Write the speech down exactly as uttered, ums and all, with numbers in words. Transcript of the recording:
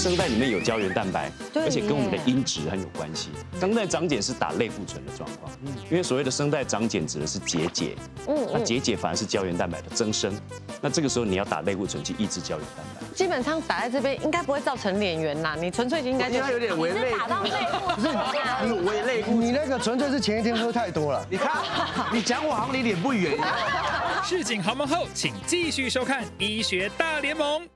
声带里面有胶原蛋白， 对而且跟我们的音质很有关系。声带长茧是打类固醇的状况，因为所谓的声带长茧指的是结节， 嗯那结节反而是胶原蛋白的增生，那这个时候你要打类固醇去抑制胶原蛋白。 基本上打在这边应该不会造成脸圆啦，你纯粹应该就它有点微泪， 打到内部，不是你微泪。 你那个纯粹是前一天喝太多了。 你看，你讲我好像离脸不远一样。 市井豪门后，请继续收看《医学大联盟》。